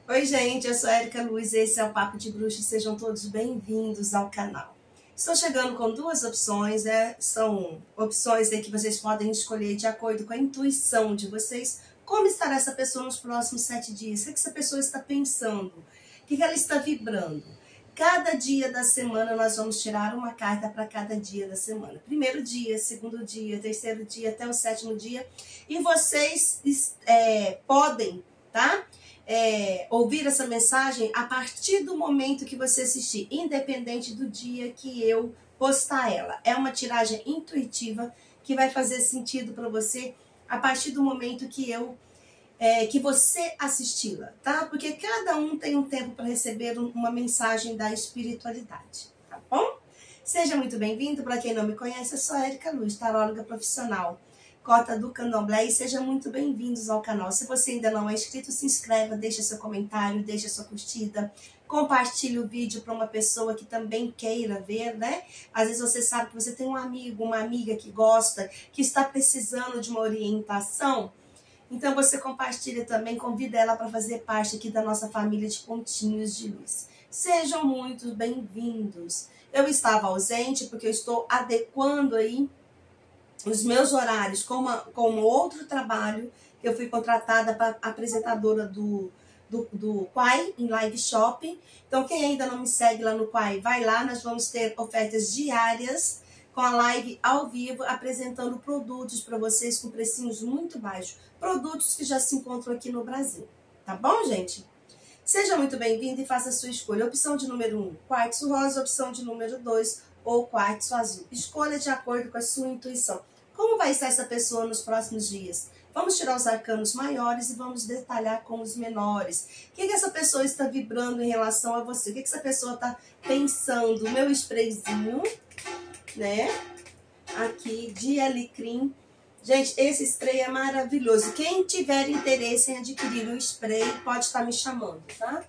Oi, gente, eu sou a Erika Luz e esse é o Papo de Bruxa. Sejam todos bem-vindos ao canal. Estou chegando com duas opções, são opções aí que vocês podem escolher de acordo com a intuição de vocês. Como estará essa pessoa nos próximos 7 dias? O que essa pessoa está pensando? O que ela está vibrando? Cada dia da semana nós vamos tirar uma carta para cada dia da semana. Primeiro dia, segundo dia, terceiro dia, até o 7º dia. E vocês podem, tá? Ouvir essa mensagem a partir do momento que você assistir, independente do dia que eu postar ela. É uma tiragem intuitiva que vai fazer sentido para você a partir do momento que você assisti-la, tá? Porque cada um tem um tempo para receber uma mensagem da espiritualidade, tá bom? Seja muito bem-vindo. Para quem não me conhece, eu sou a Erika Luz, taróloga profissional, cota do Candomblé, e sejam muito bem-vindos ao canal. Se você ainda não é inscrito, se inscreva, deixa seu comentário, deixa sua curtida, compartilhe o vídeo para uma pessoa que também queira ver, né? Às vezes você sabe que você tem um amigo, uma amiga que gosta, que está precisando de uma orientação. Então você compartilha também, convida ela para fazer parte aqui da nossa família de pontinhos de luz. Sejam muito bem-vindos. Eu estava ausente porque eu estou adequando aí os meus horários com outro trabalho. Eu fui contratada para apresentadora do Quai em live shopping. Então quem ainda não me segue lá no Quai, vai lá, nós vamos ter ofertas diárias com a live ao vivo, apresentando produtos para vocês com precinhos muito baixos. Produtos que já se encontram aqui no Brasil. Tá bom, gente? Seja muito bem-vindo e faça a sua escolha. Opção de número 1, quartzo rosa. Opção de número 2, ou quartzo azul. Escolha de acordo com a sua intuição. Como vai estar essa pessoa nos próximos dias? Vamos tirar os arcanos maiores e vamos detalhar com os menores. O que essa pessoa está vibrando em relação a você? O que essa pessoa está pensando? O meu sprayzinho, né? Aqui de alecrim. Gente, esse spray é maravilhoso. Quem tiver interesse em adquirir o spray, pode estar me chamando, tá?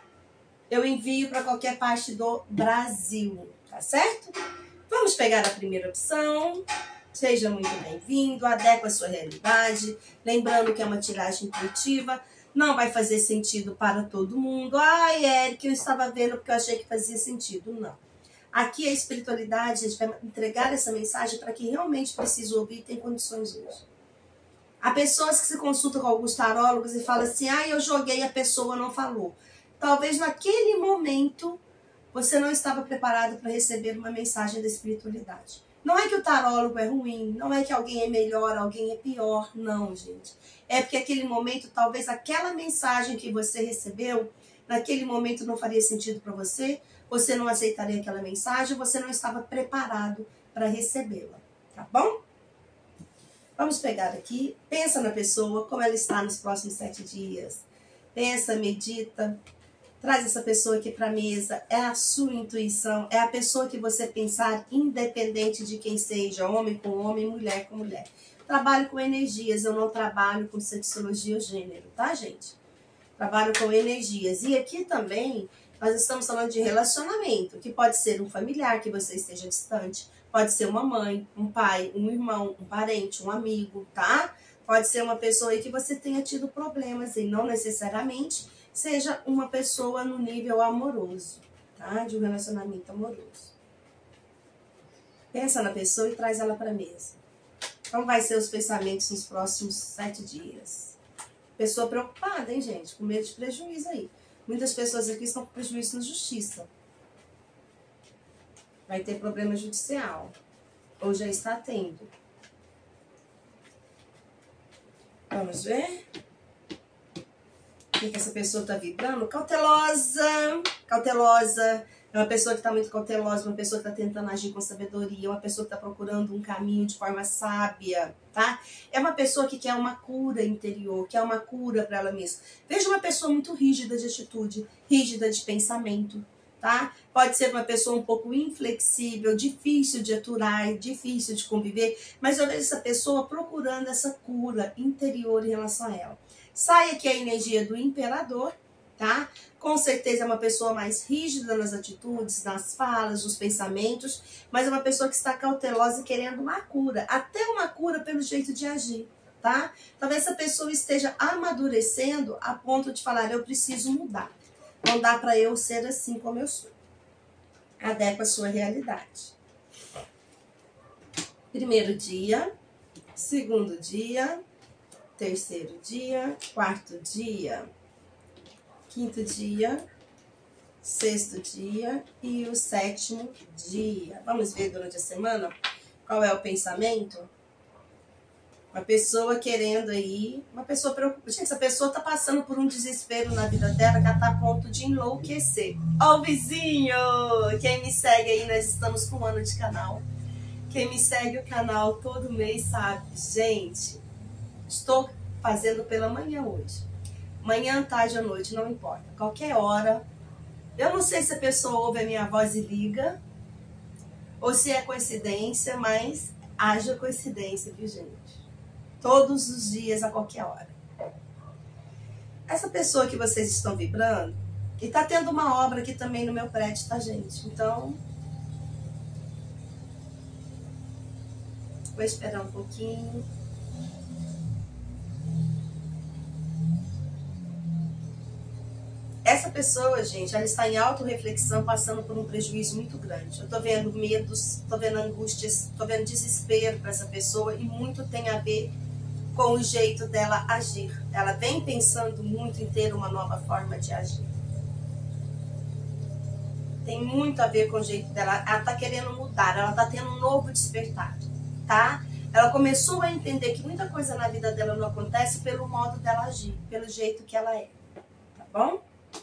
Eu envio para qualquer parte do Brasil, tá certo? Vamos pegar a primeira opção. Seja muito bem-vindo, adequa a sua realidade. Lembrando que é uma tiragem intuitiva, não vai fazer sentido para todo mundo. Ai, Eric, eu estava vendo porque eu achei que fazia sentido. Não. Aqui a espiritualidade, a gente vai entregar essa mensagem para quem realmente precisa ouvir e tem condições hoje. Há pessoas que se consultam com alguns tarólogos e falam assim, eu joguei, a pessoa não falou. Talvez naquele momento você não estava preparado para receber uma mensagem da espiritualidade. Não é que o tarólogo é ruim, não é que alguém é melhor, alguém é pior, não, gente. É porque aquele momento, talvez aquela mensagem que você recebeu, naquele momento não faria sentido para você, você não aceitaria aquela mensagem, você não estava preparado para recebê-la, tá bom? Vamos pegar aqui, pensa na pessoa, como ela está nos próximos 7 dias. Pensa, medita, traz essa pessoa aqui para a mesa, é a sua intuição, é a pessoa que você pensar, independente de quem seja, homem com homem, mulher com mulher. Trabalho com energias, eu não trabalho com sexologia ou gênero, tá, gente? Trabalho com energias. E aqui também nós estamos falando de relacionamento, que pode ser um familiar que você esteja distante, pode ser uma mãe, um pai, um irmão, um parente, um amigo, tá? Pode ser uma pessoa aí que você tenha tido problemas e não necessariamente seja uma pessoa no nível amoroso, tá? De um relacionamento amoroso. Pensa na pessoa e traz ela para a mesa. Como vai ser os pensamentos nos próximos 7 dias? Pessoa preocupada, hein, gente? Com medo de prejuízo aí. Muitas pessoas aqui estão com prejuízo na justiça. Vai ter problema judicial. Ou já está tendo. Vamos ver? O que essa pessoa está vibrando? Cautelosa. Cautelosa. É uma pessoa que está muito cautelosa, uma pessoa que está tentando agir com sabedoria, uma pessoa que está procurando um caminho de forma sábia, tá? É uma pessoa que quer uma cura interior, quer uma cura para ela mesma. Veja uma pessoa muito rígida de atitude, rígida de pensamento, tá? Pode ser uma pessoa um pouco inflexível, difícil de aturar, difícil de conviver, mas eu vejo essa pessoa procurando essa cura interior em relação a ela. Sai aqui a energia do imperador, tá? Com certeza é uma pessoa mais rígida nas atitudes, nas falas, nos pensamentos, mas é uma pessoa que está cautelosa e querendo uma cura, até uma cura pelo jeito de agir, tá? Talvez essa pessoa esteja amadurecendo a ponto de falar, eu preciso mudar. Não dá para eu ser assim como eu sou. Adequa a sua realidade. Primeiro dia, segundo dia, terceiro dia, quarto dia, quinto dia, sexto dia e o sétimo dia. Vamos ver durante a semana qual é o pensamento? Uma pessoa querendo aí, uma pessoa preocupada. Gente, essa pessoa tá passando por um desespero na vida dela que ela tá a ponto de enlouquecer. Ó o vizinho! Quem me segue aí, nós estamos com um ano de canal. Quem me segue o canal todo mês sabe. Gente, estou fazendo pela manhã hoje. Manhã, tarde ou noite, não importa. Qualquer hora. Eu não sei se a pessoa ouve a minha voz e liga, ou se é coincidência, mas haja coincidência, viu, gente? Todos os dias, a qualquer hora. Essa pessoa que vocês estão vibrando, e tá tendo uma obra aqui também no meu prédio, tá, gente? Então, vou esperar um pouquinho. Essa pessoa, gente, ela está em autorreflexão, passando por um prejuízo muito grande. Eu tô vendo medos, tô vendo angústias, tô vendo desespero para essa pessoa e muito tem a ver com o jeito dela agir. Ela vem pensando muito em ter uma nova forma de agir. Tem muito a ver com o jeito dela. Ela tá querendo mudar, ela tá tendo um novo despertar, tá? Ela começou a entender que muita coisa na vida dela não acontece pelo modo dela agir, pelo jeito que ela é, tá bom?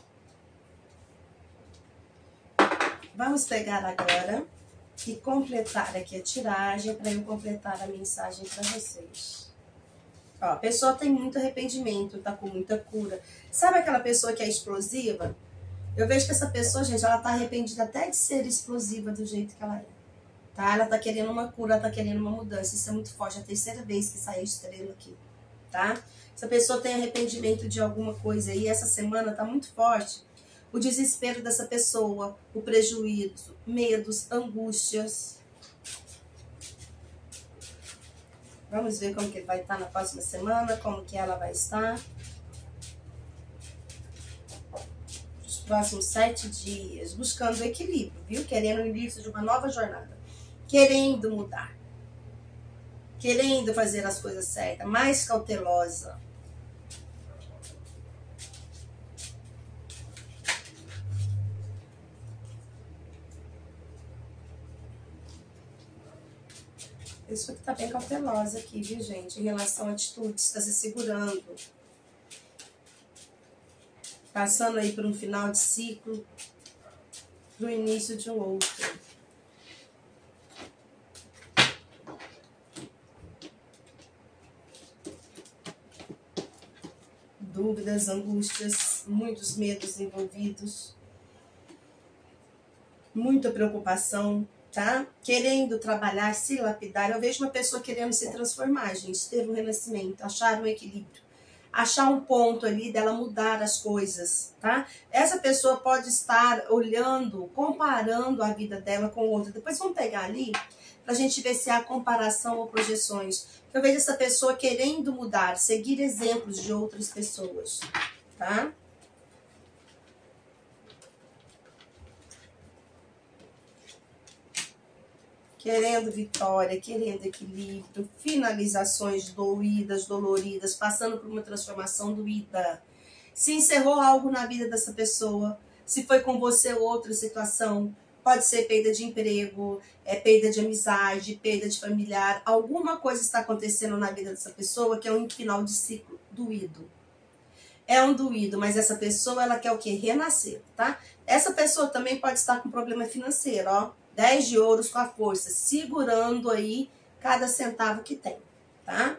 Vamos pegar agora e completar aqui a tiragem para eu completar a mensagem para vocês. Ó, a pessoa tem muito arrependimento, tá com muita cura. Sabe aquela pessoa que é explosiva? Eu vejo que essa pessoa, gente, ela tá arrependida até de ser explosiva do jeito que ela é. Tá? Ela tá querendo uma cura, ela tá querendo uma mudança. Isso é muito forte. É a terceira vez que sai a estrela aqui, tá? Essa pessoa tem arrependimento de alguma coisa aí. Essa semana tá muito forte. O desespero dessa pessoa, o prejuízo, medos, angústias. Vamos ver como que ele vai estar na próxima semana, como que ela vai estar. Os próximos 7 dias, buscando equilíbrio, viu? Querendo o início de uma nova jornada. Querendo mudar. Querendo fazer as coisas certas, mais cautelosa. Isso aqui tá bem cautelosa aqui, viu, gente? Em relação a atitudes, está se segurando. Passando aí por um final de ciclo, pro início de um outro. Dúvidas, angústias, muitos medos envolvidos. Muita preocupação. Tá? Querendo trabalhar, se lapidar. Eu vejo uma pessoa querendo se transformar, gente, ter um renascimento, achar um equilíbrio, achar um ponto ali dela mudar as coisas, tá? Essa pessoa pode estar olhando, comparando a vida dela com outra. Depois vamos pegar ali pra gente ver se há comparação ou projeções. Eu vejo essa pessoa querendo mudar, seguir exemplos de outras pessoas, tá? Querendo vitória, querendo equilíbrio, finalizações doídas, doloridas, passando por uma transformação doída. Se encerrou algo na vida dessa pessoa, se foi com você ou outra situação, pode ser perda de emprego, perda de amizade, perda de familiar. Alguma coisa está acontecendo na vida dessa pessoa que é um final de ciclo doído. É um doído, mas essa pessoa, ela quer o quê? Renascer, tá? Essa pessoa também pode estar com problema financeiro, ó. 10 de ouros com a força, segurando aí cada centavo que tem, tá?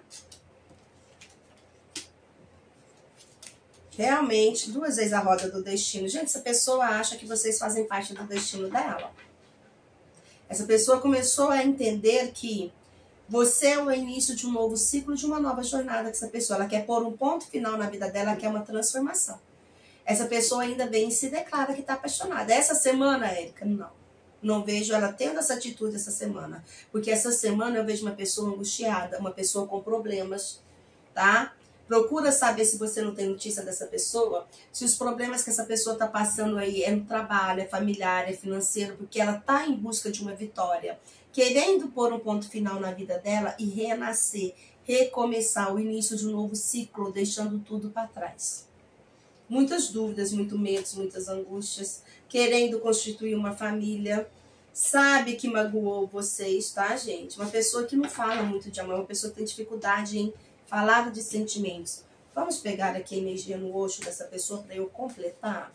Realmente, 2 vezes a roda do destino. Gente, essa pessoa acha que vocês fazem parte do destino dela. Essa pessoa começou a entender que você é o início de um novo ciclo, de uma nova jornada com essa pessoa. Ela quer pôr um ponto final na vida dela, quer uma transformação. Essa pessoa ainda vem e se declara que está apaixonada. Essa semana, Érica, não. Não vejo ela tendo essa atitude essa semana. Porque essa semana eu vejo uma pessoa angustiada, uma pessoa com problemas. tá? Procura saber se você não tem notícia dessa pessoa, se os problemas que essa pessoa está passando aí é no trabalho, é familiar, é financeiro, porque ela está em busca de uma vitória, querendo pôr um ponto final na vida dela e renascer, recomeçar o início de um novo ciclo, deixando tudo para trás. Muitas dúvidas, muitos medos, muitas angústias, querendo constituir uma família, sabe que magoou vocês, tá, gente? Uma pessoa que não fala muito de amor, uma pessoa que tem dificuldade em falar de sentimentos. Vamos pegar aqui a energia no Osho dessa pessoa para eu completar?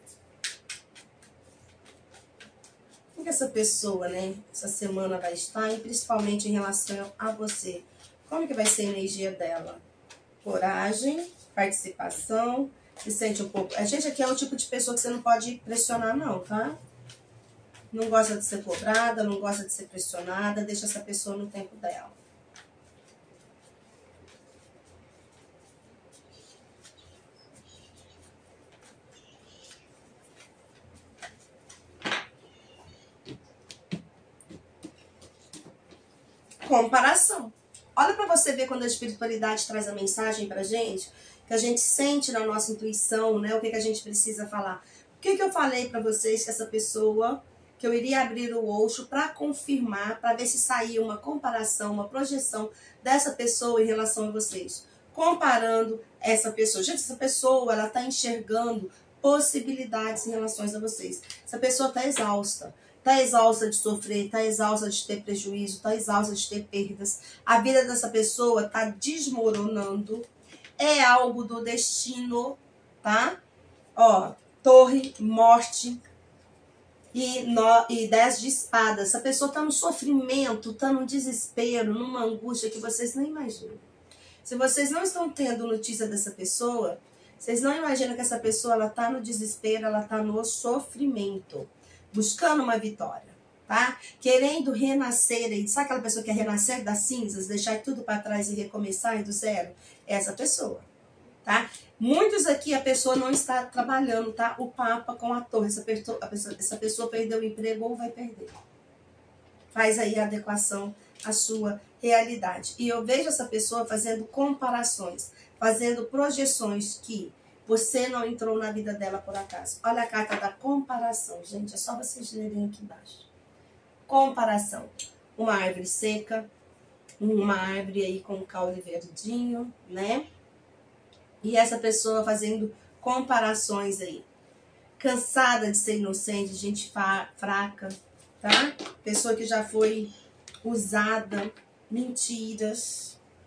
Como que essa pessoa, né, essa semana vai estar, e principalmente em relação a você? Como que vai ser a energia dela? Coragem, participação, se sente um pouco... A gente aqui é o tipo de pessoa que você não pode pressionar não, tá? Não gosta de ser cobrada, não gosta de ser pressionada, deixa essa pessoa no tempo dela. Comparação. Olha para você ver quando a espiritualidade traz a mensagem pra gente, que a gente sente na nossa intuição, né? O que a gente precisa falar. O que eu falei para vocês que essa pessoa, que eu iria abrir o Osho para confirmar, para ver se saía uma comparação, uma projeção dessa pessoa em relação a vocês. Comparando essa pessoa. Gente, essa pessoa, ela tá enxergando possibilidades em relação a vocês. Essa pessoa tá exausta. Está exausta de sofrer, está exausta de ter prejuízo, está exausta de ter perdas. A vida dessa pessoa está desmoronando. É algo do destino, tá? Ó, torre, morte e 10 de espadas. Essa pessoa está no sofrimento, está no desespero, numa angústia que vocês nem imaginam. Se vocês não estão tendo notícia dessa pessoa, vocês não imaginam que essa pessoa ela está no desespero, ela está no sofrimento. Buscando uma vitória, tá? Querendo renascer, sabe aquela pessoa que quer renascer das cinzas, deixar tudo para trás e recomeçar do zero? Essa pessoa, tá? Muitos aqui a pessoa não está trabalhando, tá? O Papa com a torre, essa pessoa perdeu o emprego ou vai perder. Faz aí a adequação à sua realidade. E eu vejo essa pessoa fazendo comparações, fazendo projeções que você não entrou na vida dela por acaso. Olha a carta da comparação, gente. É só vocês lerem aqui embaixo. Comparação. Uma árvore seca, uma árvore aí com um caule verdinho, né? E essa pessoa fazendo comparações aí. Cansada de ser inocente, gente fraca, tá? Pessoa que já foi usada, mentiras.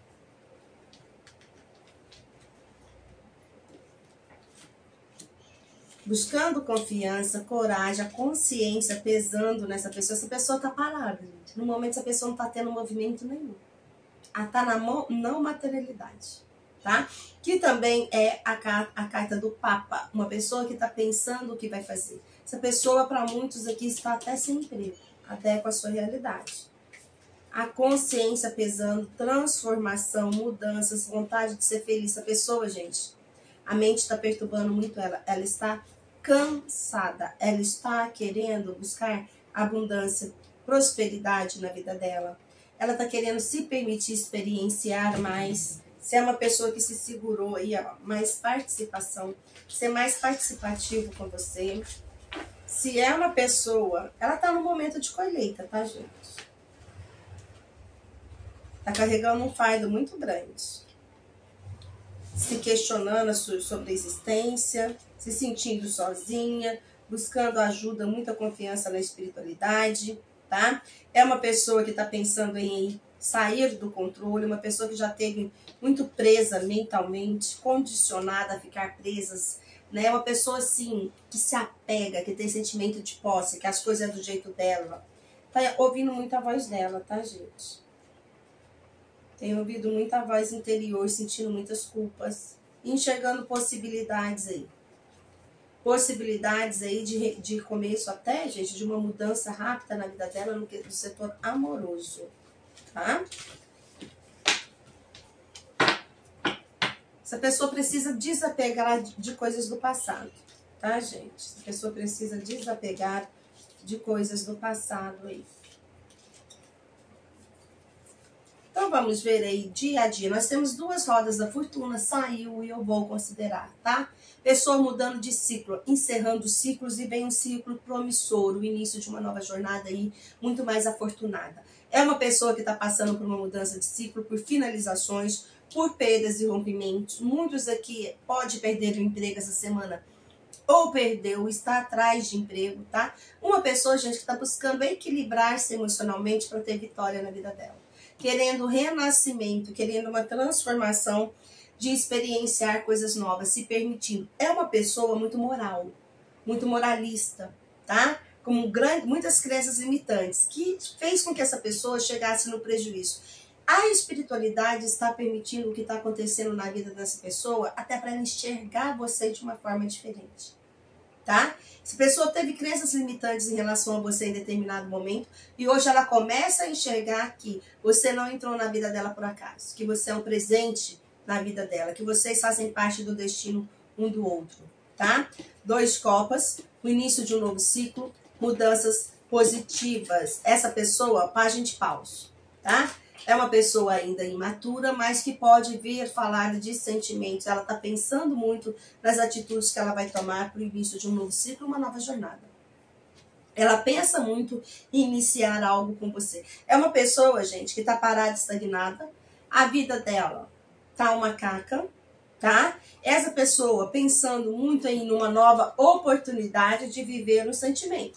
Buscando confiança, coragem, a consciência pesando nessa pessoa. Essa pessoa tá parada, gente. No momento essa pessoa não tá tendo movimento nenhum. Ela tá na não materialidade, tá? Que também é a carta do Papa. Uma pessoa que tá pensando o que vai fazer. Essa pessoa, para muitos aqui, está até sem emprego. Até com a sua realidade. A consciência pesando, transformação, mudanças, vontade de ser feliz. Essa pessoa, gente, a mente está perturbando muito ela. Ela está cansada. Ela está querendo buscar abundância, prosperidade na vida dela. Ela está querendo se permitir experienciar mais. Se é uma pessoa que se segurou aí, ó, mais participação. Ser mais participativo com você. Se é uma pessoa, ela está no momento de colheita, tá, gente? Está carregando um fardo muito grande. Se questionando sobre a existência, se sentindo sozinha, buscando ajuda, muita confiança na espiritualidade, tá? É uma pessoa que está pensando em sair do controle, uma pessoa que já teve muito presa mentalmente, condicionada a ficar presas, né? Uma pessoa, assim, que se apega, que tem sentimento de posse, que as coisas é do jeito dela. Tá ouvindo muito a voz dela, tá, gente? Tenho ouvido muita voz interior, sentindo muitas culpas, enxergando possibilidades aí. Possibilidades aí de começo até, gente, de uma mudança rápida na vida dela no setor amoroso, tá? Essa pessoa precisa desapegar de coisas do passado, tá, gente? Essa pessoa precisa desapegar de coisas do passado aí. Então vamos ver aí dia a dia. Nós temos duas rodas da fortuna, saiu e eu vou considerar, tá? Pessoa mudando de ciclo, encerrando ciclos e vem um ciclo promissor, o início de uma nova jornada aí, muito mais afortunada. É uma pessoa que está passando por uma mudança de ciclo, por finalizações, por perdas e rompimentos. Muitos aqui pode perder o emprego essa semana, ou perdeu, está atrás de emprego, tá? Uma pessoa, gente, que está buscando equilibrar-se emocionalmente para ter vitória na vida dela. Querendo renascimento, querendo uma transformação, de experienciar coisas novas, se permitindo. É uma pessoa muito moral, muito moralista, tá? Com muitas crenças limitantes, que fez com que essa pessoa chegasse no prejuízo. A espiritualidade está permitindo o que está acontecendo na vida dessa pessoa, até para ela enxergar você de uma forma diferente, tá? Essa pessoa teve crenças limitantes em relação a você em determinado momento, e hoje ela começa a enxergar que você não entrou na vida dela por acaso, que você é um presente na vida dela, que vocês fazem parte do destino um do outro, tá? 2 copas, o início de um novo ciclo, mudanças positivas. Essa pessoa, página de paus, tá? É uma pessoa ainda imatura, mas que pode vir falar de sentimentos. Ela tá pensando muito nas atitudes que ela vai tomar para o início de um novo ciclo, uma nova jornada. Ela pensa muito em iniciar algo com você. É uma pessoa, gente, que tá parada, estagnada. A vida dela tá uma caca, tá? Essa pessoa pensando muito em uma nova oportunidade de viver um sentimento.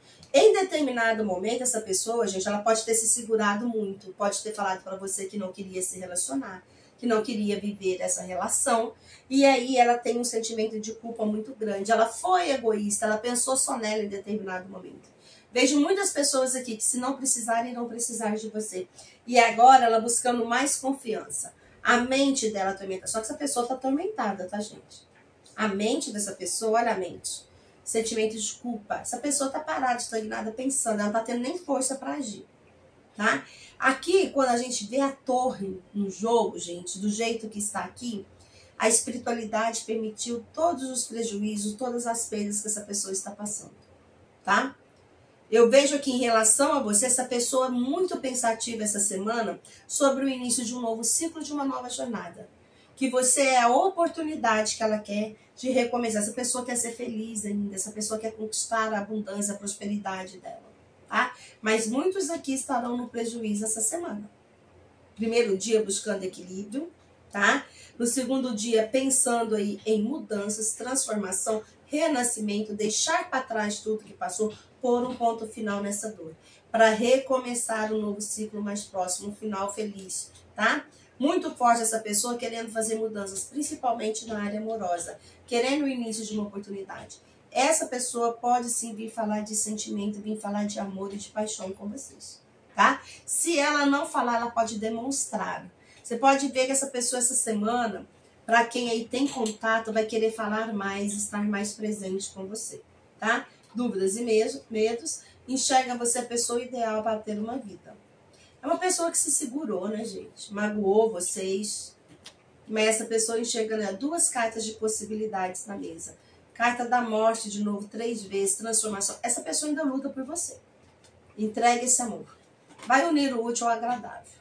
Em determinado momento, essa pessoa, gente, ela pode ter se segurado muito, pode ter falado para você que não queria se relacionar, que não queria viver essa relação, e aí ela tem um sentimento de culpa muito grande. Ela foi egoísta, ela pensou só nela em determinado momento. Vejo muitas pessoas aqui que, se não precisarem, irão precisar de você. E agora ela buscando mais confiança. A mente dela atormenta. Só que essa pessoa está atormentada, tá, gente? A mente dessa pessoa, olha a mente. Sentimento de culpa. Essa pessoa está parada, estagnada, pensando. Ela não está tendo nem força para agir, tá? Aqui, quando a gente vê a torre no jogo, gente, do jeito que está aqui, a espiritualidade permitiu todos os prejuízos, todas as perdas que essa pessoa está passando, tá? Eu vejo aqui em relação a você, essa pessoa muito pensativa essa semana sobre o início de um novo ciclo, de uma nova jornada. Que você é a oportunidade que ela quer de recomeçar. Essa pessoa quer ser feliz ainda, essa pessoa quer conquistar a abundância, a prosperidade dela, tá? Mas muitos aqui estarão no prejuízo essa semana. Primeiro dia buscando equilíbrio, tá? No segundo dia pensando aí em mudanças, transformação, renascimento, deixar para trás tudo que passou, pôr um ponto final nessa dor, para recomeçar um novo ciclo mais próximo, um final feliz, tá? Muito forte essa pessoa querendo fazer mudanças, principalmente na área amorosa, querendo o início de uma oportunidade. Essa pessoa pode sim vir falar de sentimento, vir falar de amor e de paixão com vocês, tá? Se ela não falar, ela pode demonstrar. Você pode ver que essa pessoa essa semana, para quem aí tem contato, vai querer falar mais, estar mais presente com você, tá? Dúvidas e medos, enxerga você a pessoa ideal para ter uma vida. É uma pessoa que se segurou, né, gente? Magoou vocês. Mas essa pessoa enxerga, né, 2 cartas de possibilidades na mesa. Carta da morte, de novo, 3 vezes, transformação. Essa pessoa ainda luta por você. Entregue esse amor. Vai unir o útil ao agradável.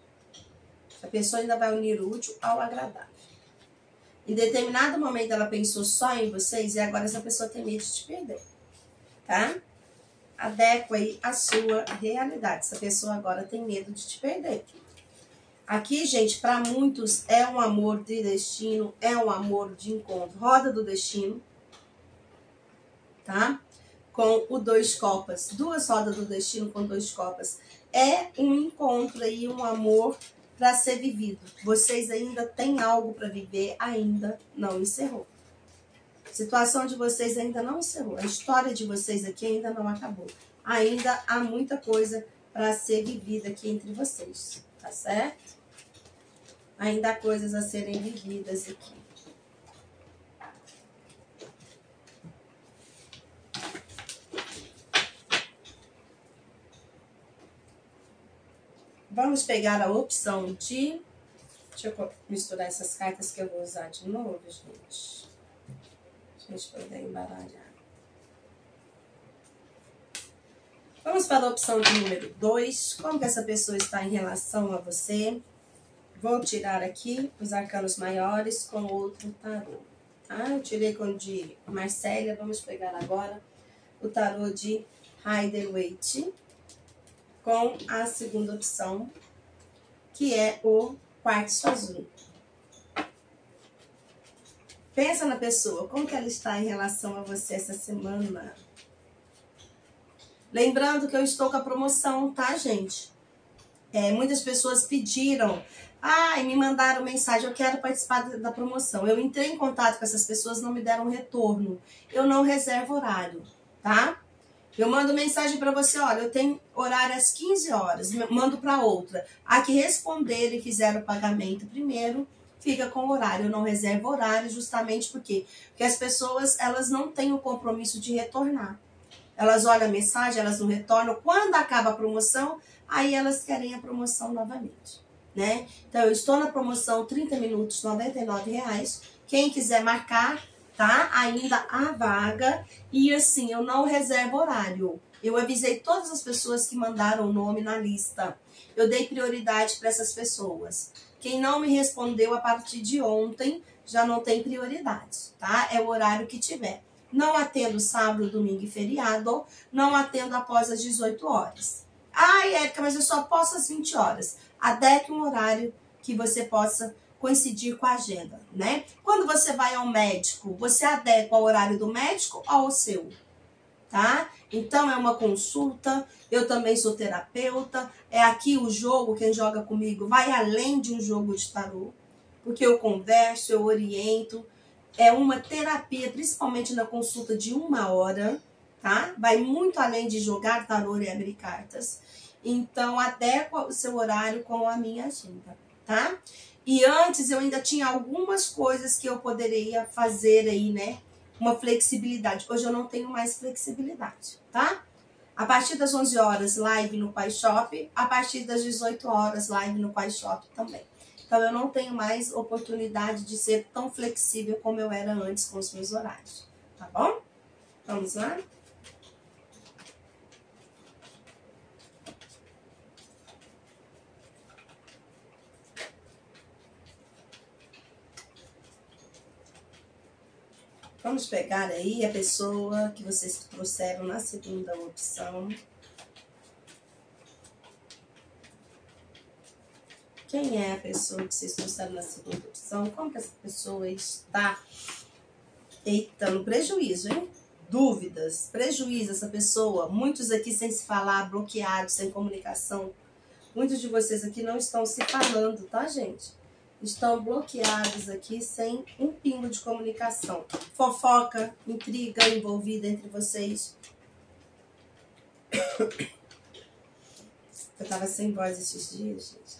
A pessoa ainda vai unir o útil ao agradável. Em determinado momento ela pensou só em vocês e agora essa pessoa tem medo de te perder, tá? Adequa aí a sua realidade. Essa pessoa agora tem medo de te perder. Aqui, gente, para muitos é um amor de destino, é um amor de encontro. Roda do destino, tá? Com o 2 copas. 2 rodas do destino com 2 copas. É um encontro aí, um amor para ser vivido. Vocês ainda têm algo para viver, ainda não encerrou. A situação de vocês ainda não encerrou. A história de vocês aqui ainda não acabou. Ainda há muita coisa para ser vivida aqui entre vocês, tá certo? Ainda há coisas a serem vividas aqui. Vamos pegar a opção de... Deixa eu misturar essas cartas que eu vou usar de novo, gente. A gente poder embaralhar. Vamos para a opção de número 2. Como que essa pessoa está em relação a você? Vou tirar aqui os arcanos maiores com outro tarô. Tá? Eu tirei com o de Marcélia. Vamos pegar agora o tarô de Rider-Waite com a segunda opção, que é o quartzo azul. Pensa na pessoa, como que ela está em relação a você essa semana? Lembrando que eu estou com a promoção, tá, gente? Muitas pessoas pediram, me mandaram mensagem, eu quero participar da promoção. Eu entrei em contato com essas pessoas, não me deram retorno. Eu não reservo horário, tá? Eu mando mensagem para você, olha, eu tenho horário às 15 horas, mando para outra. A que responder e fizer o pagamento primeiro, fica com o horário. Eu não reservo horário justamente porque as pessoas, elas não têm o compromisso de retornar. Elas olham a mensagem, elas não retornam. Quando acaba a promoção, aí elas querem a promoção novamente, né? Então, eu estou na promoção 30 minutos, R$ 99,00. Quem quiser marcar, tá? Ainda há vaga. E assim, eu não reservo horário. Eu avisei todas as pessoas que mandaram o nome na lista. Eu dei prioridade para essas pessoas. Quem não me respondeu a partir de ontem, já não tem prioridade, tá? É o horário que tiver. Não atendo sábado, domingo e feriado. Não atendo após as 18 horas. Érica, mas eu só posso às 20 horas. Adeque um horário que você possa coincidir com a agenda, né? Quando você vai ao médico, você adequa ao horário do médico ou ao seu, tá? Então, é uma consulta. Eu também sou terapeuta. É aqui o jogo, quem joga comigo vai além de um jogo de tarô. Porque eu converso, eu oriento. É uma terapia, principalmente na consulta de 1 hora, tá? Vai muito além de jogar tarô e abrir cartas. Então, adequa o seu horário com a minha agenda, tá? E antes eu ainda tinha algumas coisas que eu poderia fazer aí, né? Uma flexibilidade. Hoje eu não tenho mais flexibilidade, tá? A partir das 11 horas, live no Pai Shop. A partir das 18 horas, live no Pai Shop também. Então, eu não tenho mais oportunidade de ser tão flexível como eu era antes com os meus horários. Tá bom? Vamos lá? Vamos pegar aí a pessoa que vocês trouxeram na segunda opção. Quem é a pessoa que vocês trouxeram na segunda opção? Como que essa pessoa está? Eita, no prejuízo, hein? Dúvidas, prejuízo essa pessoa. Muitos aqui sem se falar, bloqueados, sem comunicação. Muitos de vocês aqui não estão se falando, tá, gente? Estão bloqueados aqui sem um pingo de comunicação. Fofoca, intriga envolvida entre vocês. Eu tava sem voz esses dias, gente.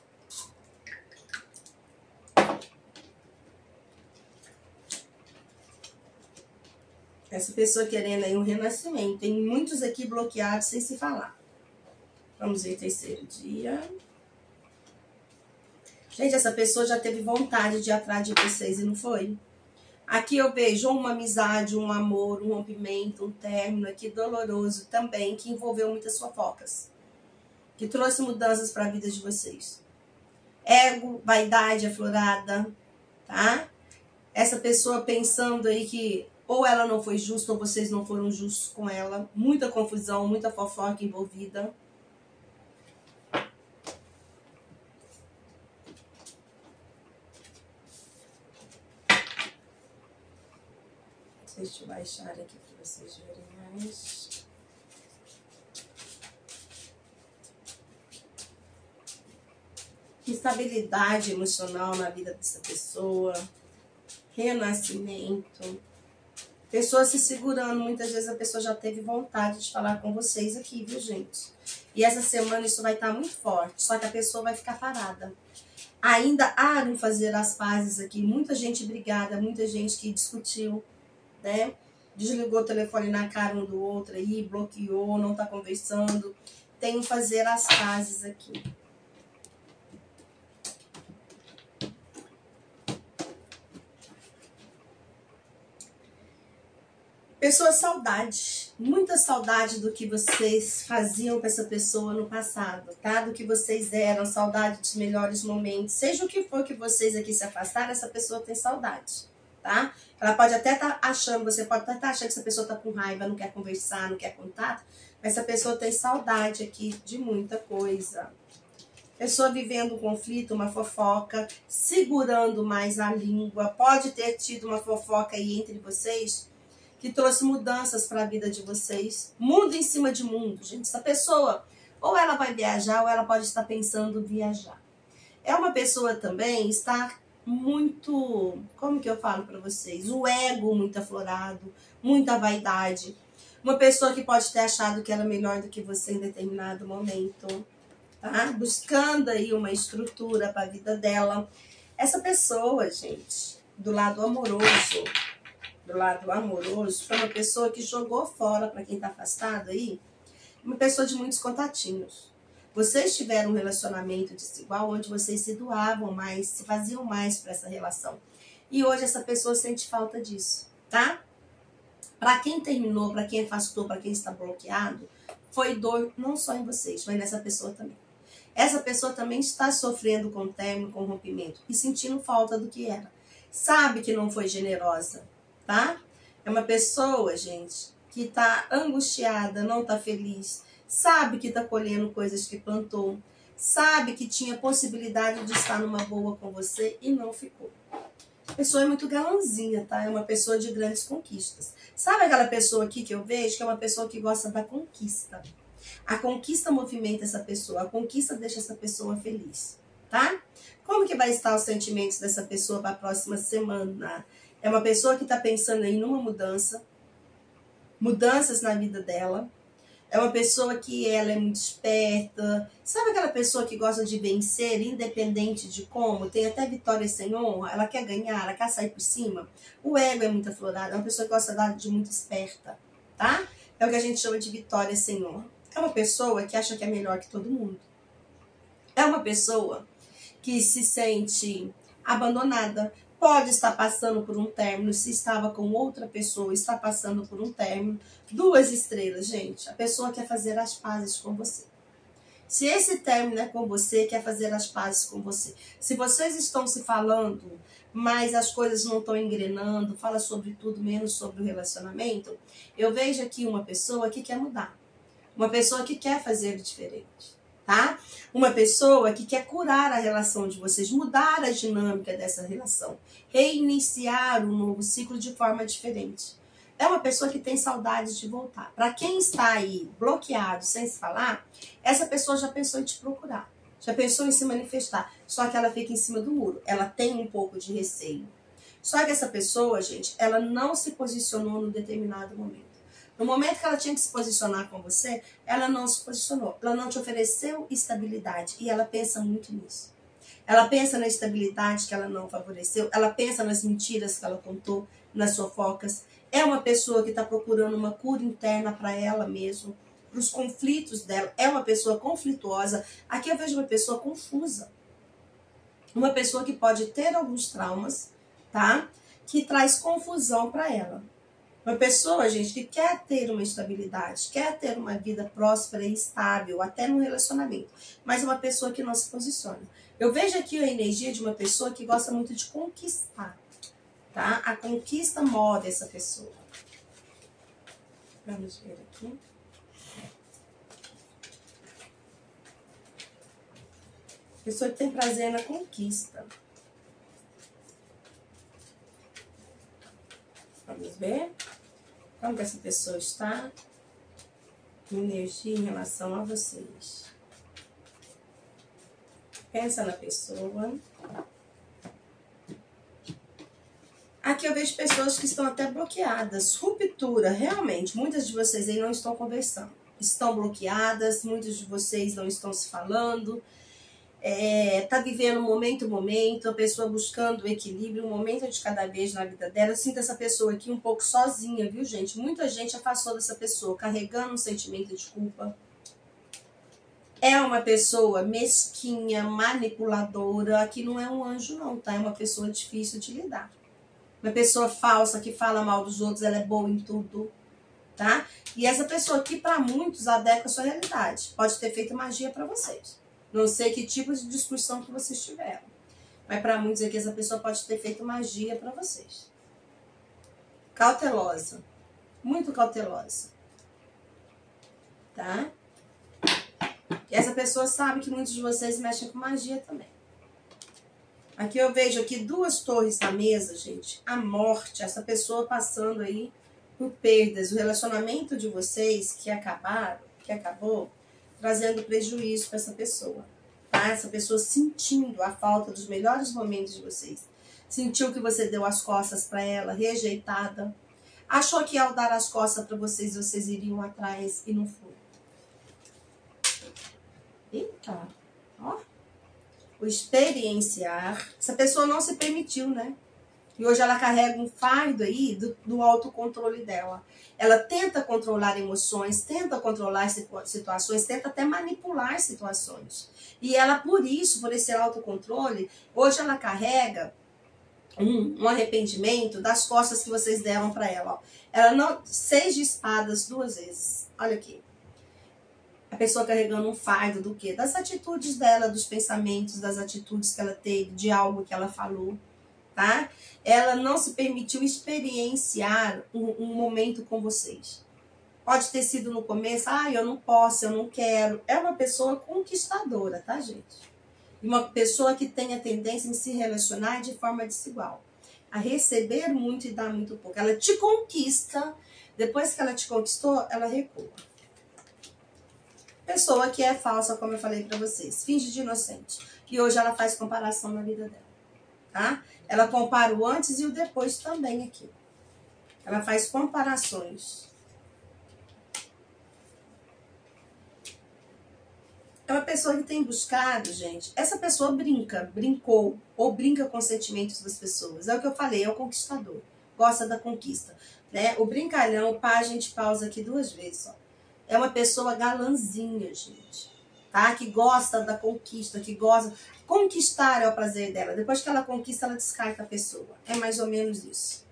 Essa pessoa querendo aí um renascimento. Tem muitos aqui bloqueados sem se falar. Vamos ver o terceiro dia. Gente, essa pessoa já teve vontade de ir atrás de vocês e não foi? Aqui eu vejo uma amizade, um amor, um rompimento, um término aqui doloroso também, que envolveu muitas fofocas. Que trouxe mudanças para a vida de vocês. Ego, vaidade aflorada, tá? Essa pessoa pensando aí que ou ela não foi justa ou vocês não foram justos com ela. Muita confusão, muita fofoca envolvida. Deixa eu baixar aqui para vocês verem mais. Estabilidade emocional na vida dessa pessoa. Renascimento. Pessoa se segurando. Muitas vezes a pessoa já teve vontade de falar com vocês aqui, viu, gente? E essa semana isso vai estar muito forte. Só que a pessoa vai ficar parada. Ainda há de fazer as pazes aqui. Muita gente brigada, muita gente que discutiu, né? Desligou o telefone na cara um do outro aí, bloqueou, não tá conversando. Tem que fazer as pazes aqui. Pessoa saudade, muita saudade do que vocês faziam com essa pessoa no passado, tá? Do que vocês eram, saudade dos melhores momentos. Seja o que for que vocês aqui se afastaram, essa pessoa tem saudade, tá? Ela pode até estar achando, você pode até estar achando que essa pessoa está com raiva, não quer conversar, não quer contato, mas essa pessoa tem saudade aqui de muita coisa. Pessoa vivendo um conflito, uma fofoca, segurando mais a língua. Pode ter tido uma fofoca aí entre vocês que trouxe mudanças para a vida de vocês. Mundo em cima de mundo, gente. Essa pessoa, ou ela vai viajar, ou ela pode estar pensando em viajar. É uma pessoa também, está muito, como que eu falo para vocês? O ego muito aflorado, muita vaidade. Uma pessoa que pode ter achado que era melhor do que você em determinado momento, tá? Buscando aí uma estrutura para a vida dela. Essa pessoa, gente, do lado amoroso, foi uma pessoa que jogou fora, para quem está afastado aí, uma pessoa de muitos contatinhos. Vocês tiveram um relacionamento desigual, onde vocês se doavam mais, se faziam mais para essa relação. E hoje essa pessoa sente falta disso, tá? Para quem terminou, para quem afastou, para quem está bloqueado, foi dor não só em vocês, mas nessa pessoa também. Essa pessoa também está sofrendo com o término, com o rompimento e sentindo falta do que era. Sabe que não foi generosa, tá? É uma pessoa, gente, que está angustiada, não está feliz, sabe que está colhendo coisas que plantou, sabe que tinha possibilidade de estar numa boa com você e não ficou. A pessoa é muito galãzinha, tá? É uma pessoa de grandes conquistas. Sabe aquela pessoa aqui que eu vejo, que é uma pessoa que gosta da conquista? A conquista movimenta essa pessoa, a conquista deixa essa pessoa feliz, tá? Como que vai estar os sentimentos dessa pessoa para a próxima semana? É uma pessoa que está pensando aí numa mudança, mudanças na vida dela. É uma pessoa que ela é muito esperta. Sabe aquela pessoa que gosta de vencer, independente de como? Tem até vitória sem honra. Ela quer ganhar, ela quer sair por cima. O ego é muito aflorado. É uma pessoa que gosta de muito esperta, tá? É o que a gente chama de vitória sem honra. É uma pessoa que acha que é melhor que todo mundo. É uma pessoa que se sente abandonada. Pode estar passando por um término, se estava com outra pessoa, está passando por um término. 2 estrelas, gente. A pessoa quer fazer as pazes com você. Se esse término é com você, quer fazer as pazes com você. Se vocês estão se falando, mas as coisas não estão engrenando, fala sobre tudo, menos sobre o relacionamento, eu vejo aqui uma pessoa que quer mudar. Uma pessoa que quer fazer diferente. Tá? Uma pessoa que quer curar a relação de vocês, mudar a dinâmica dessa relação, reiniciar um novo ciclo de forma diferente. É uma pessoa que tem saudades de voltar. Para quem está aí bloqueado, sem se falar, essa pessoa já pensou em te procurar, já pensou em se manifestar, só que ela fica em cima do muro, ela tem um pouco de receio. Só que essa pessoa, gente, ela não se posicionou num determinado momento. No momento que ela tinha que se posicionar com você, ela não se posicionou. Ela não te ofereceu estabilidade. E ela pensa muito nisso. Ela pensa na estabilidade que ela não favoreceu. Ela pensa nas mentiras que ela contou, nas fofocas. É uma pessoa que está procurando uma cura interna para ela mesma, para os conflitos dela. É uma pessoa conflituosa. Aqui eu vejo uma pessoa confusa. Uma pessoa que pode ter alguns traumas, tá? Que traz confusão para ela. Uma pessoa, gente, que quer ter uma estabilidade, quer ter uma vida próspera e estável, até no relacionamento, mas uma pessoa que não se posiciona. Eu vejo aqui a energia de uma pessoa que gosta muito de conquistar, tá? A conquista move essa pessoa. Vamos ver aqui. Pessoa que tem prazer na conquista. Vamos ver como que essa pessoa está em energia em relação a vocês. Pensa na pessoa. Aqui eu vejo pessoas que estão até bloqueadas. Ruptura, realmente. Muitas de vocês aí não estão conversando. Estão bloqueadas, muitos de vocês não estão se falando. Tá vivendo um momento, a pessoa buscando o equilíbrio, um momento de cada vez na vida dela. Eu sinto essa pessoa aqui um pouco sozinha, viu, gente? Muita gente afastou dessa pessoa, carregando um sentimento de culpa. É uma pessoa mesquinha, manipuladora. Aqui não é um anjo não, tá? É uma pessoa difícil de lidar. Uma pessoa falsa que fala mal dos outros, ela é boa em tudo, tá? E essa pessoa aqui, para muitos, adequa a sua realidade. Pode ter feito magia para vocês. Não sei que tipo de discussão que vocês tiveram. Mas para muitos aqui, essa pessoa pode ter feito magia para vocês. Cautelosa. Muito cautelosa. Tá? E essa pessoa sabe que muitos de vocês mexem com magia também. Aqui eu vejo aqui 2 torres na mesa, gente. A morte, essa pessoa passando aí por perdas. O relacionamento de vocês que acabou trazendo prejuízo para essa pessoa. Tá? Essa pessoa sentindo a falta dos melhores momentos de vocês. Sentiu que você deu as costas para ela, rejeitada. Achou que ao dar as costas para vocês, vocês iriam atrás e não foi. Eita, ó. O experienciar. Essa pessoa não se permitiu, né? E hoje ela carrega um fardo aí do autocontrole dela. Ela tenta controlar emoções, tenta controlar situações, tenta até manipular situações. E ela, por esse autocontrole, hoje ela carrega um arrependimento das costas que vocês deram para ela. Ó. Ela não, 6 de espadas 2 vezes. Olha aqui. A pessoa carregando um fardo do quê? Das atitudes dela, dos pensamentos, das atitudes que ela teve, de algo que ela falou, tá? Ela não se permitiu experienciar um momento com vocês. Pode ter sido no começo, eu não posso, eu não quero. É uma pessoa conquistadora, tá, gente? E uma pessoa que tem a tendência em se relacionar de forma desigual. A receber muito e dar muito pouco. Ela te conquista, depois que ela te conquistou, ela recua. Pessoa que é falsa, como eu falei pra vocês, finge de inocente. E hoje ela faz comparação na vida dela, tá? Ela compara o antes e o depois também aqui. Ela faz comparações. É uma pessoa que tem buscado, gente. Essa pessoa brincou, ou brinca com os sentimentos das pessoas. É o que eu falei, é o conquistador. Gosta da conquista, né? O brincalhão, a gente pausa aqui 2 vezes, ó. É uma pessoa galanzinha, gente, tá? Que gosta da conquista, que gosta... Conquistar é o prazer dela. Depois que ela conquista, ela descarta a pessoa. É mais ou menos isso.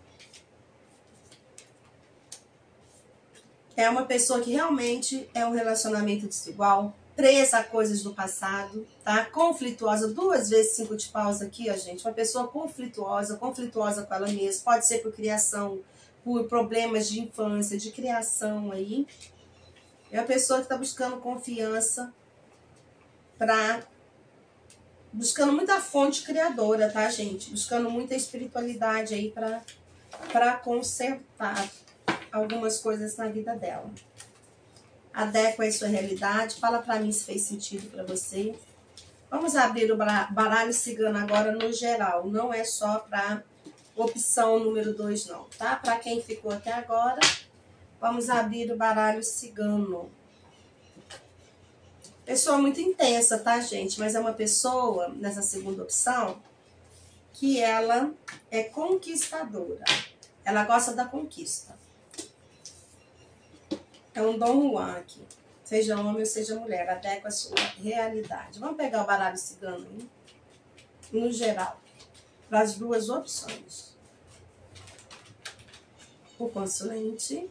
É uma pessoa que realmente é um relacionamento desigual, presa a coisas do passado, tá? Conflituosa. 2 vezes 5 de paus aqui, ó, gente. Uma pessoa conflituosa com ela mesma. Pode ser por criação, por problemas de infância, de criação aí. É uma pessoa que está buscando confiança, buscando muita fonte criadora, tá, gente? Buscando muita espiritualidade aí para consertar algumas coisas na vida dela. Adequa a sua realidade. Fala para mim se fez sentido para você. Vamos abrir o baralho cigano agora no geral. Não é só para opção número 2, não, tá? Para quem ficou até agora... Vamos abrir o baralho cigano. Pessoa muito intensa, tá, gente? Mas é uma pessoa, nessa segunda opção, que ela é conquistadora. Ela gosta da conquista. É um Dom Juan aqui. Seja homem ou seja mulher, adequa a sua realidade. Vamos pegar o baralho cigano aí, no geral, para as 2 opções. O consulente...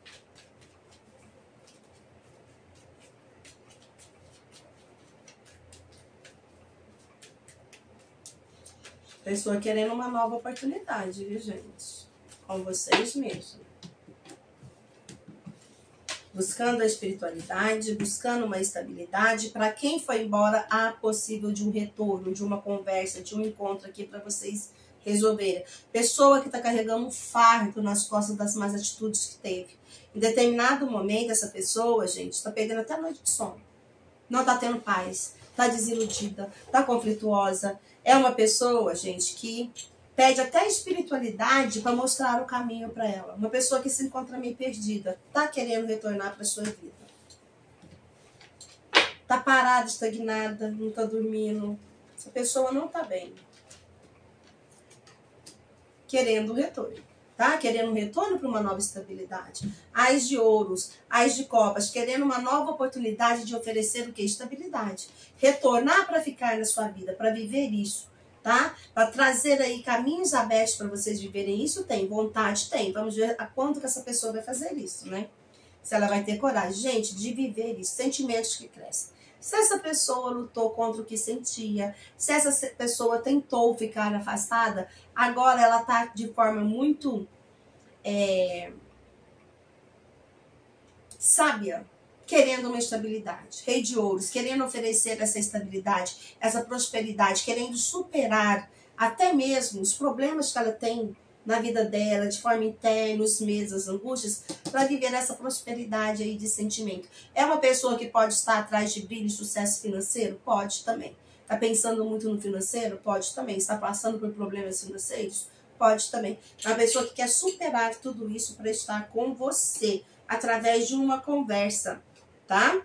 Pessoa querendo uma nova oportunidade, viu, gente? Com vocês mesmos. Buscando a espiritualidade, buscando uma estabilidade. Para quem foi embora, há possível de um retorno, de uma conversa, de um encontro aqui para vocês resolverem. Pessoa que está carregando um fardo nas costas das más atitudes que teve. Em determinado momento, essa pessoa, gente, está perdendo até a noite de sono. Não está tendo paz, está desiludida, está conflituosa. É uma pessoa, gente, que pede até espiritualidade para mostrar o caminho para ela. Uma pessoa que se encontra meio perdida, tá querendo retornar para sua vida. Tá parada, estagnada, não tá dormindo. Essa pessoa não tá bem. Querendo um retorno, tá? Querendo um retorno para uma nova estabilidade. Ás de ouros, ás de copas, querendo uma nova oportunidade de oferecer o que? Estabilidade. Retornar para ficar na sua vida, para viver isso, tá? Para trazer aí caminhos abertos para vocês viverem isso, tem. Vontade tem. Vamos ver a quanto que essa pessoa vai fazer isso, né? Se ela vai ter coragem, gente, de viver isso, sentimentos que crescem. Se essa pessoa lutou contra o que sentia, se essa pessoa tentou ficar afastada, agora ela está de forma muito sábia, querendo uma estabilidade. Rei de Ouros, querendo oferecer essa estabilidade, essa prosperidade, querendo superar até mesmo os problemas que ela tem na vida dela, de forma interna, os medos, as angústias, para viver essa prosperidade aí de sentimento. É uma pessoa que pode estar atrás de brilho e sucesso financeiro? Pode também. Está pensando muito no financeiro? Pode também. Está passando por problemas financeiros? Pode também. É uma pessoa que quer superar tudo isso para estar com você, através de uma conversa, tá?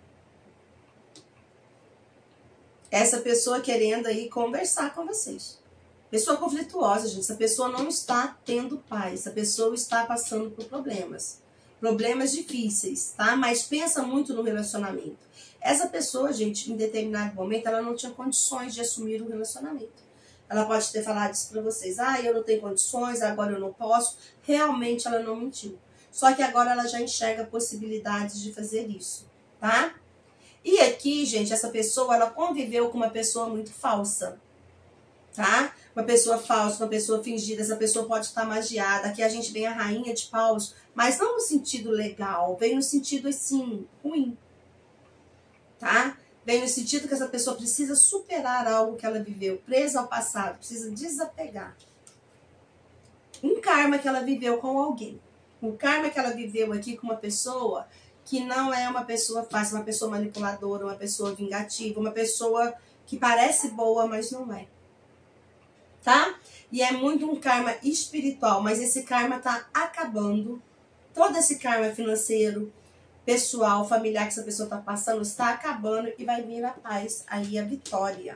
Essa pessoa querendo aí conversar com vocês. Pessoa conflituosa, gente. Essa pessoa não está tendo paz. Essa pessoa está passando por problemas. Problemas difíceis, tá? Mas pensa muito no relacionamento. Essa pessoa, gente, em determinado momento, ela não tinha condições de assumir o relacionamento. Ela pode ter falado isso pra vocês. Ah, eu não tenho condições, agora eu não posso. Realmente ela não mentiu. Só que agora ela já enxerga possibilidades de fazer isso, tá? E aqui, gente, essa pessoa, ela conviveu com uma pessoa muito falsa, tá? Uma pessoa falsa, uma pessoa fingida, essa pessoa pode estar magiada. Aqui a gente vem a rainha de paus, mas não no sentido legal, vem no sentido, assim, ruim, tá? Vem no sentido que essa pessoa precisa superar algo que ela viveu, presa ao passado, precisa desapegar. Um karma que ela viveu com alguém. Um karma que ela viveu aqui com uma pessoa que não é uma pessoa fácil, uma pessoa manipuladora, uma pessoa vingativa, uma pessoa que parece boa, mas não é. Tá? E é muito um karma espiritual, mas esse karma tá acabando. Todo esse karma financeiro, pessoal, familiar que essa pessoa tá passando, está acabando e vai vir a paz, aí a vitória.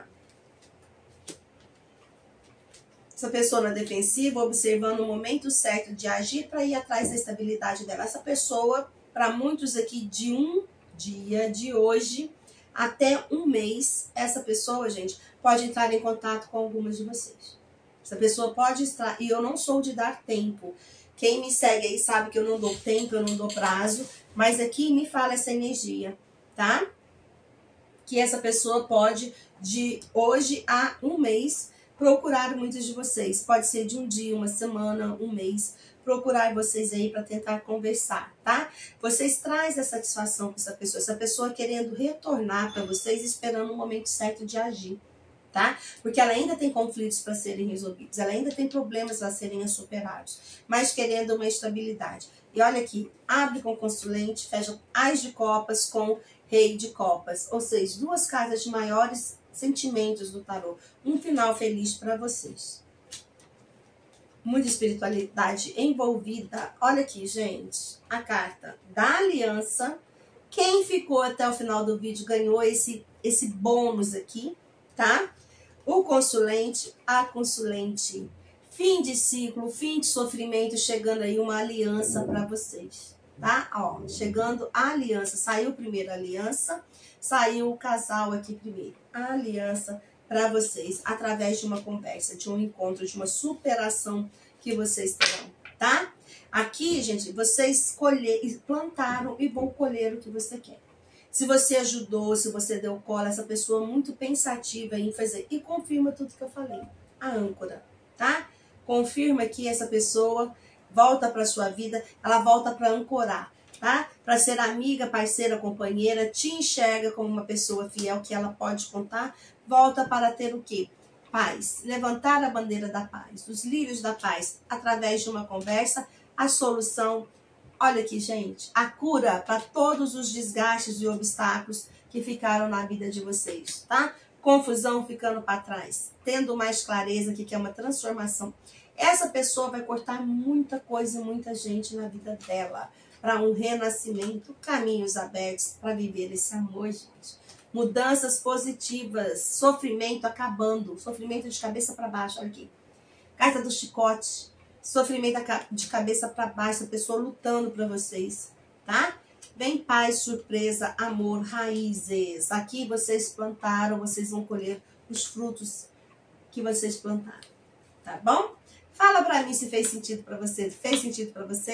Essa pessoa na defensiva, observando o momento certo de agir para ir atrás da estabilidade dela. Essa pessoa, para muitos aqui, de um dia, de hoje, até um mês, essa pessoa, gente, pode entrar em contato com algumas de vocês. Essa pessoa pode estar, e eu não sou de dar tempo. Quem me segue aí sabe que eu não dou tempo, eu não dou prazo, mas aqui me fala essa energia, tá? Que essa pessoa pode, de hoje a um mês, procurar muitos de vocês. Pode ser de um dia, uma semana, um mês, procurar vocês aí para tentar conversar, tá? Vocês trazem a satisfação com essa pessoa querendo retornar para vocês, esperando o momento certo de agir, tá? Porque ela ainda tem conflitos para serem resolvidos, ela ainda tem problemas a serem superados, mas querendo uma estabilidade. E olha aqui, abre com consulente, fecha Ás de Copas com Rei de Copas, ou seja, duas cartas de maiores sentimentos do tarô. Um final feliz para vocês. Muita espiritualidade envolvida. Olha aqui, gente. A carta da aliança. Quem ficou até o final do vídeo ganhou esse bônus aqui, tá? O consulente, a consulente. Fim de ciclo, fim de sofrimento, chegando aí uma aliança para vocês, tá? Ó, chegando a aliança. Saiu primeiro a aliança, saiu o casal aqui primeiro. A aliança para vocês, através de uma conversa, de um encontro, de uma superação que vocês terão, tá? Aqui, gente, vocês plantaram e vão colher o que você quer. Se você ajudou, se você deu cola, essa pessoa muito pensativa em fazer, e confirma tudo que eu falei. A âncora, tá? Confirma que essa pessoa volta para sua vida, ela volta para ancorar, tá? Para ser amiga, parceira, companheira, te enxerga como uma pessoa fiel que ela pode contar, volta para ter o quê? Paz. Levantar a bandeira da paz, os lírios da paz, através de uma conversa, a solução. Olha aqui, gente, a cura para todos os desgastes e obstáculos que ficaram na vida de vocês, tá? Confusão ficando para trás, tendo mais clareza que é uma transformação. Essa pessoa vai cortar muita coisa e muita gente na vida dela, para um renascimento, caminhos abertos para viver esse amor, gente. Mudanças positivas, sofrimento acabando, sofrimento de cabeça para baixo, olha aqui. Carta do chicote, sofrimento de cabeça para baixo, a pessoa lutando para vocês, tá? Vem paz, surpresa, amor, raízes. Aqui vocês plantaram, vocês vão colher os frutos que vocês plantaram, tá bom? Fala pra mim se fez sentido pra você. Fez sentido pra você?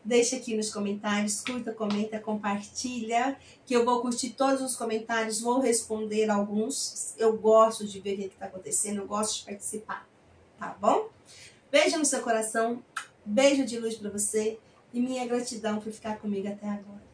Deixa aqui nos comentários, curta, comenta, compartilha, que eu vou curtir todos os comentários, vou responder alguns. Eu gosto de ver o que está acontecendo, eu gosto de participar, tá bom? Beijo no seu coração, beijo de luz para você e minha gratidão por ficar comigo até agora.